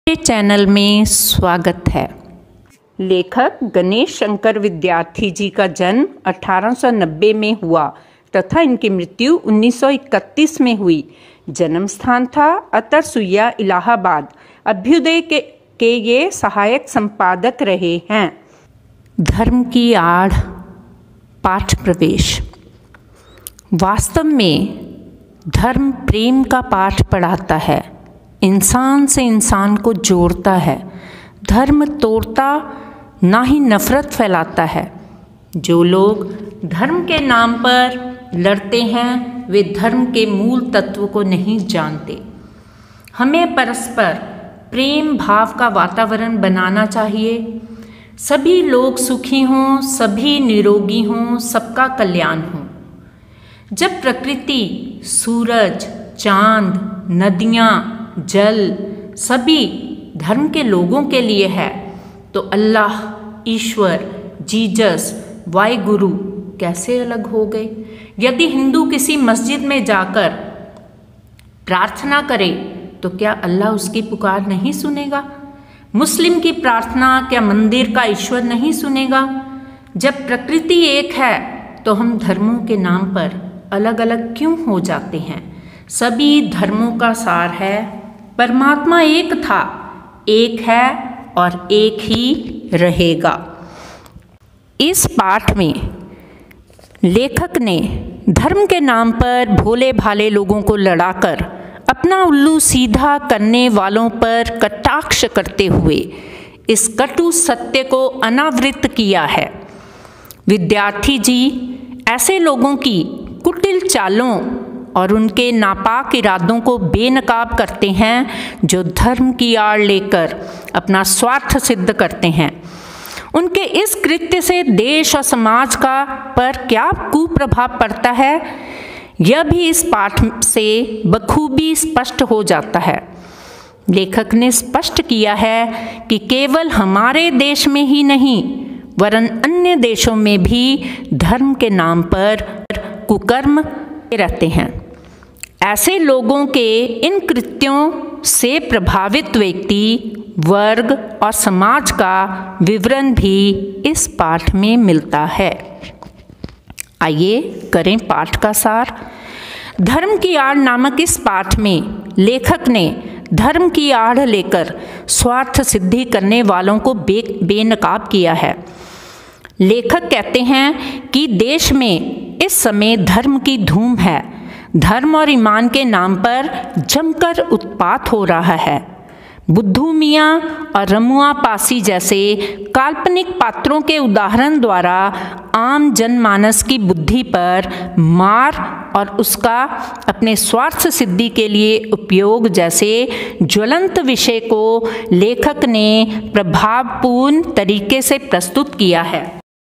Channel में स्वागत है। लेखक गणेश शंकर विद्यार्थी जी का जन्म 1890 में हुआ तथा इनकी मृत्यु 1931 में हुई। जन्म स्थान था अतरसुइया, इलाहाबाद। अभ्युदय के ये सहायक संपादक रहे हैं। धर्म की आड़, पाठ प्रवेश। वास्तव में धर्म प्रेम का पाठ पढ़ाता है, इंसान से इंसान को जोड़ता है। धर्म तोड़ता ना ही नफरत फैलाता है। जो लोग धर्म के नाम पर लड़ते हैं वे धर्म के मूल तत्व को नहीं जानते। हमें परस्पर प्रेम भाव का वातावरण बनाना चाहिए। सभी लोग सुखी हों, सभी निरोगी हों, सबका कल्याण हो। जब प्रकृति, सूरज, चांद, नदियाँ, जल सभी धर्म के लोगों के लिए है तो अल्लाह, ईश्वर, जीसस, वाहिगुरु कैसे अलग हो गए? यदि हिंदू किसी मस्जिद में जाकर प्रार्थना करे तो क्या अल्लाह उसकी पुकार नहीं सुनेगा? मुस्लिम की प्रार्थना क्या मंदिर का ईश्वर नहीं सुनेगा? जब प्रकृति एक है तो हम धर्मों के नाम पर अलग अलग क्यों हो जाते हैं? सभी धर्मों का सार है, परमात्मा एक था, एक है और एक ही रहेगा। इस पाठ में लेखक ने धर्म के नाम पर भोले भाले लोगों को लड़ाकर अपना उल्लू सीधा करने वालों पर कटाक्ष करते हुए इस कटु सत्य को अनावृत किया है। विद्यार्थी जी ऐसे लोगों की कुटिल चालों और उनके नापाक इरादों को बेनकाब करते हैं जो धर्म की आड़ लेकर अपना स्वार्थ सिद्ध करते हैं। उनके इस कृत्य से देश और समाज का पर क्या कुप्रभाव पड़ता है, यह भी इस पाठ से बखूबी स्पष्ट हो जाता है। लेखक ने स्पष्ट किया है कि केवल हमारे देश में ही नहीं वरन अन्य देशों में भी धर्म के नाम पर कुकर्म रहते हैं। ऐसे लोगों के इन कृत्यों से प्रभावित व्यक्ति, वर्ग और समाज का विवरण भी इस पाठ में मिलता है। आइए करें पाठ का सार। धर्म की आड़ नामक इस पाठ में लेखक ने धर्म की आड़ लेकर स्वार्थ सिद्धि करने वालों को बेनकाब किया है। लेखक कहते हैं कि देश में इस समय धर्म की धूम है। धर्म और ईमान के नाम पर जमकर उत्पात हो रहा है। बुद्धू मियाँ और रमुआ पासी जैसे काल्पनिक पात्रों के उदाहरण द्वारा आम जनमानस की बुद्धि पर मार और उसका अपने स्वार्थ सिद्धि के लिए उपयोग जैसे ज्वलंत विषय को लेखक ने प्रभावपूर्ण तरीके से प्रस्तुत किया है।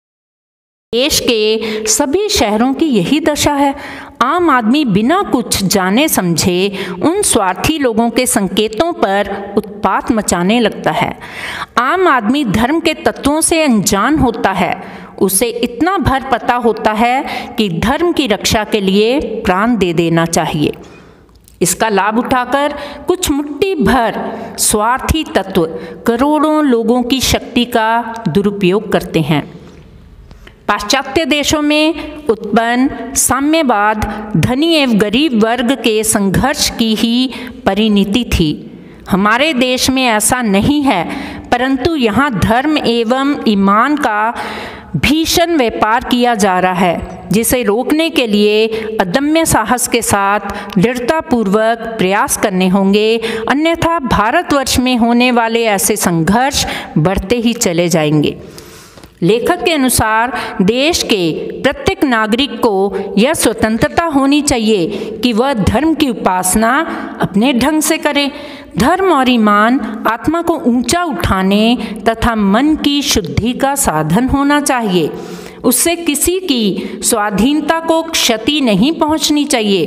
देश के सभी शहरों की यही दशा है। आम आदमी बिना कुछ जाने समझे उन स्वार्थी लोगों के संकेतों पर उत्पात मचाने लगता है। आम आदमी धर्म के तत्वों से अनजान होता है। उसे इतना भर पता होता है कि धर्म की रक्षा के लिए प्राण दे देना चाहिए। इसका लाभ उठाकर कुछ मुट्ठी भर स्वार्थी तत्व करोड़ों लोगों की शक्ति का दुरुपयोग करते हैं। पाश्चात्य देशों में उत्पन्न साम्यवाद धनी एवं गरीब वर्ग के संघर्ष की ही परिणति थी। हमारे देश में ऐसा नहीं है, परंतु यहाँ धर्म एवं ईमान का भीषण व्यापार किया जा रहा है, जिसे रोकने के लिए अदम्य साहस के साथ दृढ़तापूर्वक प्रयास करने होंगे, अन्यथा भारतवर्ष में होने वाले ऐसे संघर्ष बढ़ते ही चले जाएंगे। लेखक के अनुसार देश के प्रत्येक नागरिक को यह स्वतंत्रता होनी चाहिए कि वह धर्म की उपासना अपने ढंग से करे। धर्म और ईमान आत्मा को ऊंचा उठाने तथा मन की शुद्धि का साधन होना चाहिए। उससे किसी की स्वाधीनता को क्षति नहीं पहुंचनी चाहिए।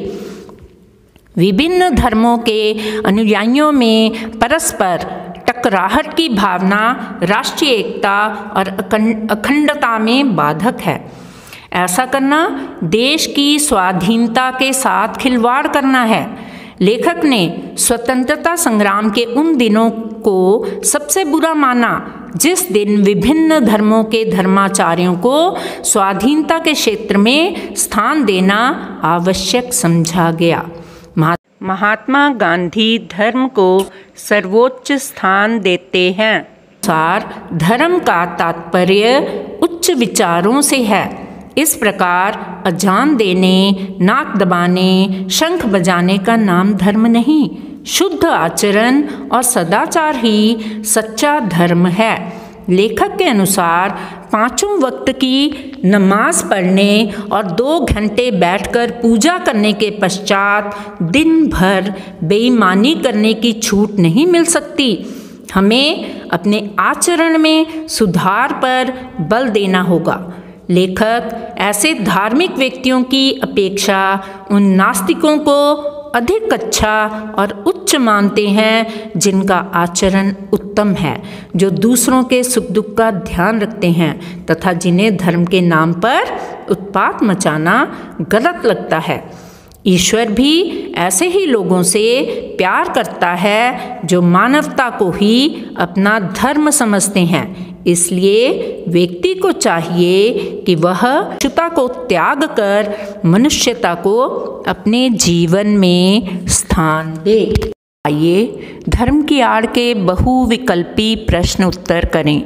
विभिन्न धर्मों के अनुयायियों में परस्पर टकराहट की भावना राष्ट्रीय एकता और अखंडता में बाधक है। ऐसा करना देश की स्वाधीनता के साथ खिलवाड़ करना है। लेखक ने स्वतंत्रता संग्राम के उन दिनों को सबसे बुरा माना जिस दिन विभिन्न धर्मों के धर्माचार्यों को स्वाधीनता के क्षेत्र में स्थान देना आवश्यक समझा गया। महात्मा गांधी धर्म को सर्वोच्च स्थान देते हैं। धर्म का तात्पर्य उच्च विचारों से है। इस प्रकार अजान देने, नाक दबाने, शंख बजाने का नाम धर्म नहीं, शुद्ध आचरण और सदाचार ही सच्चा धर्म है। लेखक के अनुसार पांचों वक्त की नमाज पढ़ने और 2 घंटे बैठकर पूजा करने के पश्चात दिन भर बेईमानी करने की छूट नहीं मिल सकती। हमें अपने आचरण में सुधार पर बल देना होगा। लेखक ऐसे धार्मिक व्यक्तियों की अपेक्षा उन नास्तिकों को अधिक अच्छा और उच्च मानते हैं जिनका आचरण उत्तम है, जो दूसरों के सुख दुख का ध्यान रखते हैं तथा जिन्हें धर्म के नाम पर उत्पात मचाना गलत लगता है। ईश्वर भी ऐसे ही लोगों से प्यार करता है जो मानवता को ही अपना धर्म समझते हैं। इसलिए व्यक्ति को चाहिए कि वह पशुता को त्याग कर मनुष्यता को अपने जीवन में स्थान दे। आइए धर्म की आड़ के बहुविकल्पी प्रश्न उत्तर करें।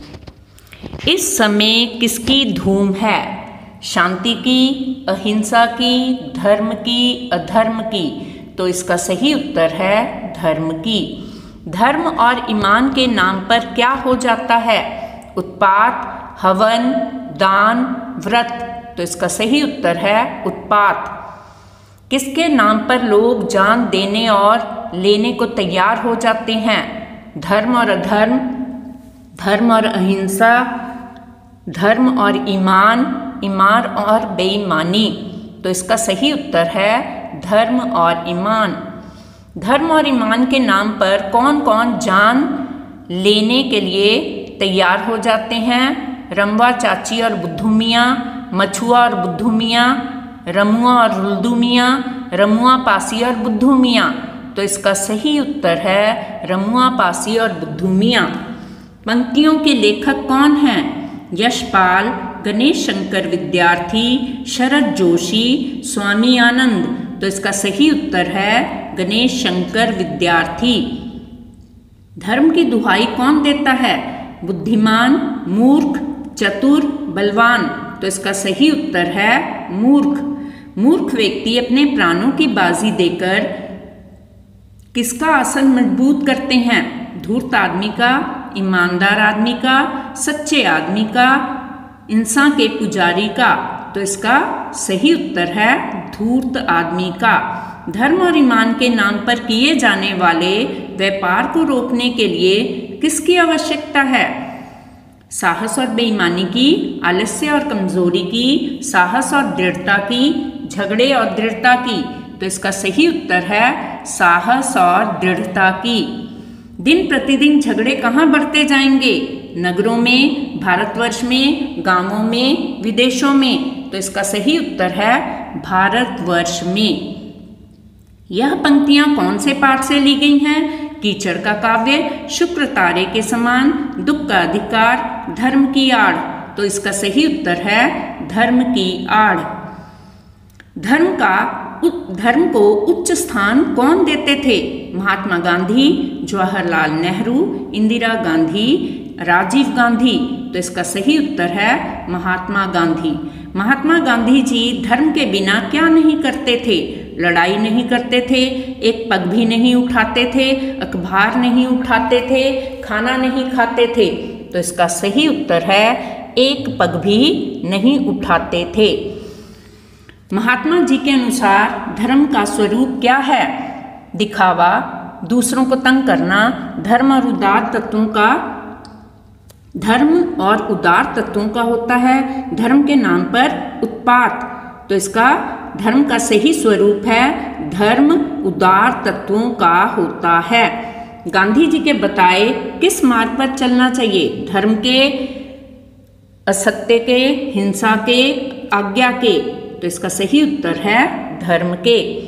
इस समय किसकी धूम है? शांति की, अहिंसा की, धर्म की, अधर्म की? तो इसका सही उत्तर है धर्म की। धर्म और ईमान के नाम पर क्या हो जाता है? उत्पात, हवन, दान, व्रत? तो इसका सही उत्तर है उत्पात। किसके नाम पर लोग जान देने और लेने को तैयार हो जाते हैं? धर्म और अधर्म, धर्म और अहिंसा, धर्म और ईमान, ईमान और बेईमानी? तो इसका सही उत्तर है धर्म और ईमान। धर्म और ईमान के नाम पर कौन कौन जान लेने के लिए तैयार हो जाते हैं? रमवा चाची और बुद्धू मियाँ, मछुआ और बुद्धू मियाँ, रमुआ और रुल्दू मियाँ, रमुआ पासी और बुद्धू मियाँ? तो इसका सही उत्तर है रमुआ पासी और बुद्धू मियाँ। पंक्तियों के लेखक कौन हैं? यशपाल, गणेश शंकर विद्यार्थी, शरद जोशी, स्वामी आनंद? तो इसका सही उत्तर है गणेश शंकर विद्यार्थी। धर्म की दुहाई कौन देता है? बुद्धिमान, मूर्ख, चतुर, बलवान? तो इसका सही उत्तर है मूर्ख। मूर्ख व्यक्ति अपने प्राणों की बाजी देकर किसका आसन मजबूत करते हैं? धूर्त आदमी का, ईमानदार आदमी का, सच्चे आदमी का, इंसान के पुजारी का? तो इसका सही उत्तर है धूर्त आदमी का। धर्म और ईमान के नाम पर किए जाने वाले व्यापार को रोकने के लिए किसकी आवश्यकता है? साहस और बेईमानी की, आलस्य और कमजोरी की, साहस और दृढ़ता की, झगड़े और दृढ़ता की? तो इसका सही उत्तर है साहस और दृढ़ता की। दिन प्रतिदिन झगड़े कहाँ बढ़ते जाएंगे? नगरों में, भारतवर्ष में, गांवों में, विदेशों में? तो इसका सही उत्तर है भारतवर्ष में। यह पंक्तियां कौन से पाठ से ली गई हैं? कीचड़ का काव्य, शुक्र तारे के समान, दुख का अधिकार, धर्म की आड़? तो इसका सही उत्तर है धर्म की आड़। धर्म को उच्च स्थान कौन देते थे? महात्मा गांधी, जवाहरलाल नेहरू, इंदिरा गांधी, राजीव गांधी? तो इसका सही उत्तर है महात्मा गांधी। महात्मा गांधी जी धर्म के बिना क्या नहीं करते थे? लड़ाई नहीं करते थे, एक पग भी नहीं उठाते थे, अखबार नहीं उठाते थे, खाना नहीं खाते थे? तो इसका सही उत्तर है एक पग भी नहीं उठाते थे। महात्मा जी के अनुसार धर्म का स्वरूप क्या है? दिखावा, दूसरों को तंग करना, धर्म और उदार तत्वों का होता है, धर्म के नाम पर उत्पात। तो इसका धर्म का सही स्वरूप है धर्म उदार तत्वों का होता है। गांधी जी के बताए किस मार्ग पर चलना चाहिए? धर्म के, असत्य के, हिंसा के, आज्ञा के? तो इसका सही उत्तर है धर्म के।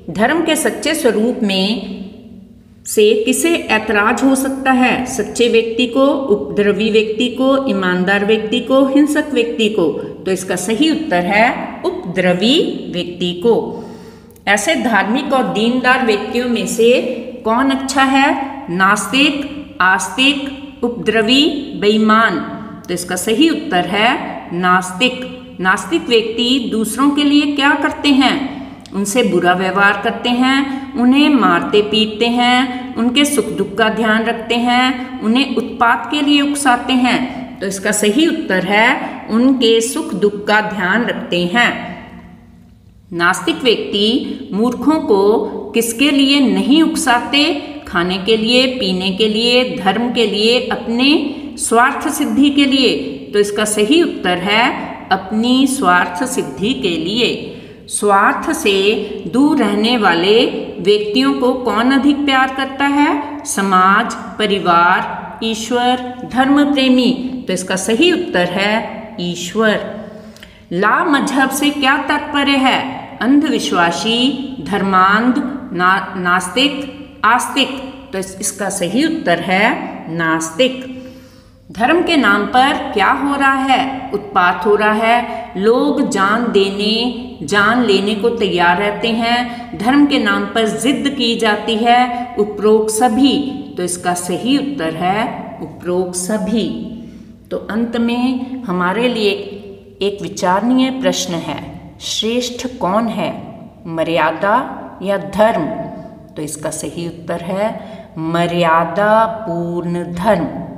धर्म के सच्चे स्वरूप में से किसे ऐतराज हो सकता है? सच्चे व्यक्ति को, उपद्रवी व्यक्ति को, ईमानदार व्यक्ति को, हिंसक व्यक्ति को? तो इसका सही उत्तर है उपद्रवी व्यक्ति को। ऐसे धार्मिक और दीनदार व्यक्तियों में से कौन अच्छा है? नास्तिक, आस्तिक, उपद्रवी, बेईमान? तो इसका सही उत्तर है नास्तिक। नास्तिक व्यक्ति दूसरों के लिए क्या करते हैं? उनसे बुरा व्यवहार करते हैं, उन्हें मारते पीटते हैं, उनके सुख दुख का ध्यान रखते हैं, उन्हें उत्पात के लिए उकसाते हैं। तो इसका सही उत्तर है उनके सुख दुख का ध्यान रखते हैं। नास्तिक व्यक्ति मूर्खों को किसके लिए नहीं उकसाते? खाने के लिए, पीने के लिए, धर्म के लिए, अपने स्वार्थ सिद्धि के लिए? तो इसका सही उत्तर है अपनी स्वार्थ सिद्धि के लिए। स्वार्थ से दूर रहने वाले व्यक्तियों को कौन अधिक प्यार करता है? समाज, परिवार, ईश्वर, धर्म प्रेमी? तो इसका सही उत्तर है ईश्वर। ला मजहब से क्या तात्पर्य है? अंधविश्वासी, धर्मांध, नास्तिक, आस्तिक? तो इसका सही उत्तर है नास्तिक। धर्म के नाम पर क्या हो रहा है? उत्पात हो रहा है। लोग जान लेने को तैयार रहते हैं। धर्म के नाम पर जिद की जाती है। उपरोक्त सभी? तो इसका सही उत्तर है उपरोक्त सभी। तो अंत में हमारे लिए एक विचारणीय प्रश्न है, श्रेष्ठ कौन है, मर्यादा या धर्म? तो इसका सही उत्तर है मर्यादा पूर्ण धर्म।